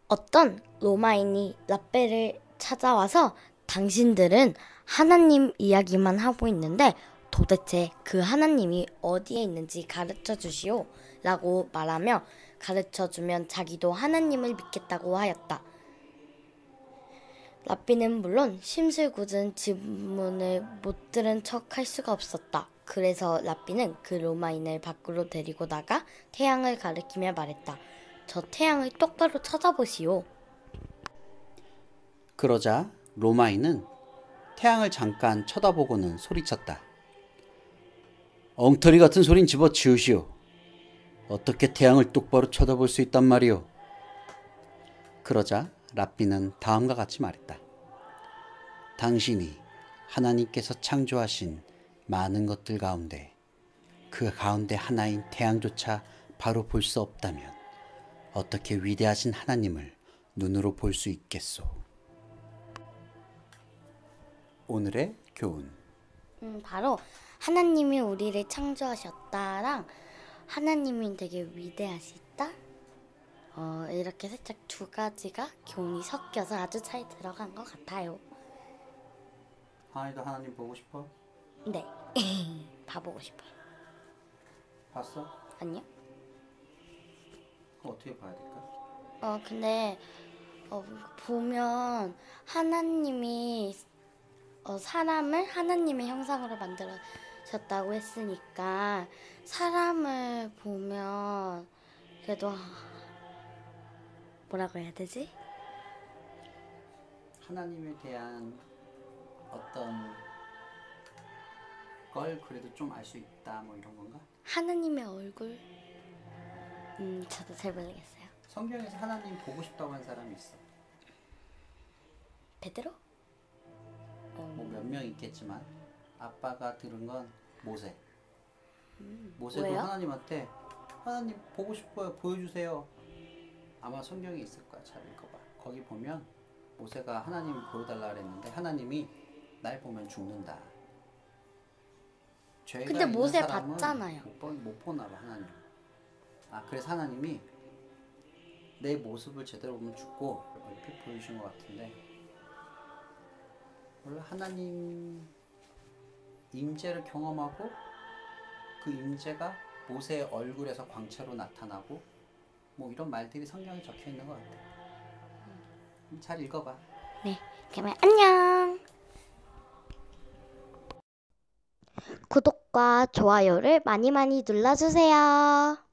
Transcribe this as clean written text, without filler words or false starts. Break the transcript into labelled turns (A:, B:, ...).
A: 어떤 로마인이 라벨을 찾아와서 당신들은 하나님 이야기만 하고 있는데 도대체 그 하나님이 어디에 있는지 가르쳐 주시오 라고 말하며 가르쳐 주면 자기도 하나님을 믿겠다고 하였다. 라삐는 물론 심술궂은 질문을 못 들은 척 할 수가 없었다. 그래서 라삐는 그 로마인을 밖으로 데리고 나가 태양을 가리키며 말했다. 저 태양을 똑바로 쳐다보시오.
B: 그러자 로마인은 태양을 잠깐 쳐다보고는 소리쳤다. 엉터리 같은 소린 집어치우시오. 어떻게 태양을 똑바로 쳐다볼 수 있단 말이오. 그러자 라삐는 다음과 같이 말했다. 당신이 하나님께서 창조하신 많은 것들 가운데 그 가운데 하나인 태양조차 바로 볼 수 없다면 어떻게 위대하신 하나님을 눈으로 볼 수 있겠소. 오늘의 교훈.
A: 바로 하나님이 우리를 창조하셨다랑 하나님이 되게 위대하시다. 이렇게 살짝 두 가지가 교훈이 섞여서 아주 잘 들어간 것 같아요.
B: 하나님도 하나님 보고 싶어?
A: 네. 봐보고 싶어요.
B: 봤어?
A: 아니요?
B: 그럼 어떻게 봐야 될까?
A: 근데 보면 하나님이 사람을 하나님의 형상으로 만들어졌다고 했으니까 사람을 보면 그래도 뭐라고 해야 되지?
B: 하나님에 대한 어떤 걸 그래도 좀 알 수 있다 뭐 이런 건가?
A: 하나님의 얼굴? 저도 잘 모르겠어요.
B: 성경에서 하나님 보고 싶다고 한 사람이 있어.
A: 베드로?
B: 뭐 몇 명 있겠지만 아빠가 들은 건 모세. 모세도
A: 왜요?
B: 하나님한테 하나님 보고 싶어요. 보여주세요. 아마 성경에 있을 거야. 잘 읽어봐. 거기 보면 모세가 하나님을 보여달라 그랬는데 하나님이 날 보면 죽는다. 죄가
A: 근데
B: 있는
A: 모세
B: 사람은
A: 봤잖아요.
B: 못 보나 봐 하나님. 그래서 하나님이 내 모습을 제대로 보면 죽고 얼핏 보여주신 것 같은데 원래 하나님 임재를 경험하고 그 임재가 모세의 얼굴에서 광채로 나타나고 뭐 이런 말들이 성경에 적혀 있는 것 같아. 잘 읽어봐.
A: 네, 그러면 안녕. 구독과 좋아요를 많이 많이 눌러주세요.